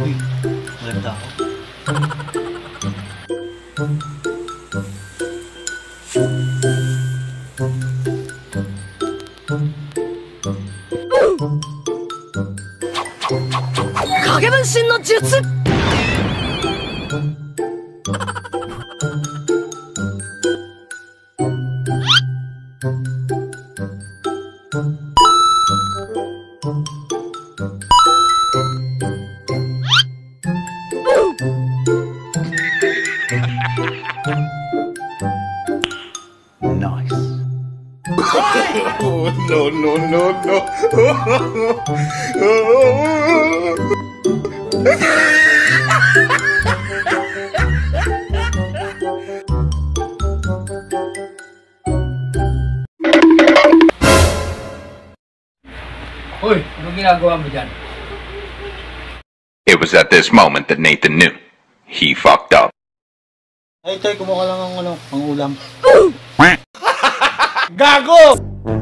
Uy, maganda ako. Kagebenshin no jutsu! Nice. Oh, no, no, no, no. Hoy, anong ginagawa mo dyan? It was at this moment that Nathan knew. He fucked up. Ay, Tay, kumuha ka lang ang ang ulam. Gago!